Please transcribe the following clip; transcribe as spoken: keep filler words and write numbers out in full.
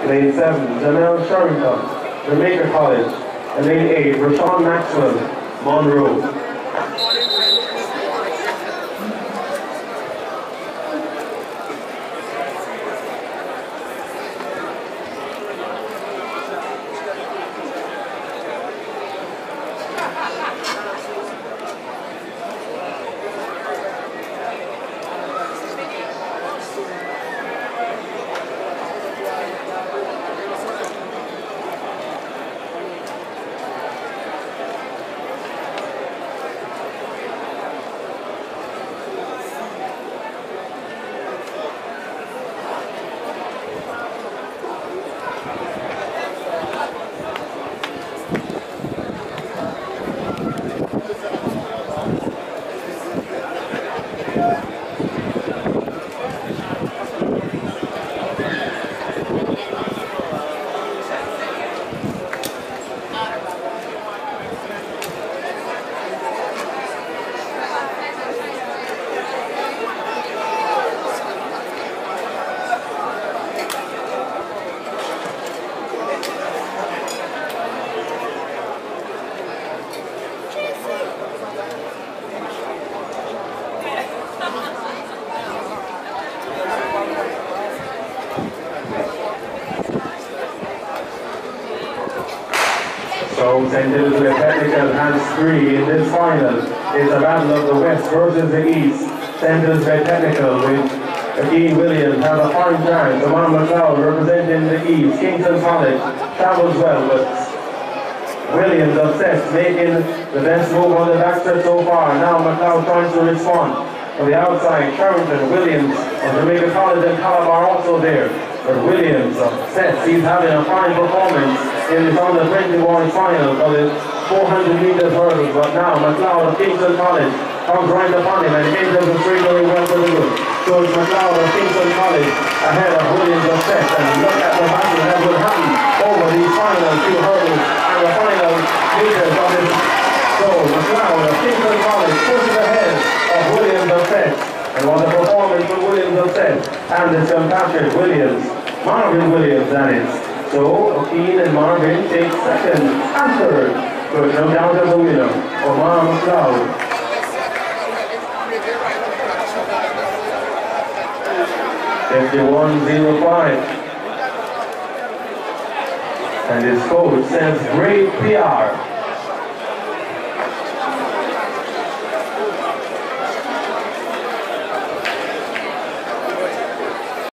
Lane seven, Janelle Sherrington, Jamaica College. And lane eight, Rashawn Maxwell, Monroe. So Saint Elizabeth Technical has three in this final. It's a battle of the West versus the East. Saint Elizabeth Technical with Keane Williams has a fine chance. Amon McLeod representing the East. Kingston College travels well, but Williams obsessed, making the best move on the backstretch so far. Now McLeod trying to respond. On the outside, Sherrington, Williams of Jamaica College and Calabar also there. But Williams obsessed. He's having a fine performance in this under twenty-one final for the four hundred meters hurdles. But now McLeod of Kingston College comes right upon him and enters the three going well for the good. So it's McLeod of Kingston College ahead of Williams of Seth. And look at the battle that will happen over these final two hurdles and the final meters of this. So McLeod of Kingston College pushes ahead of Williams of Seth. And what a performance from Williams of Seth and the Saint Patrick Williams, Marvin Williams that is. So Keane and Marvin take second and third, but no doubt as the winner, Omar McLeod. fifty-one oh five. And his coach says great P R.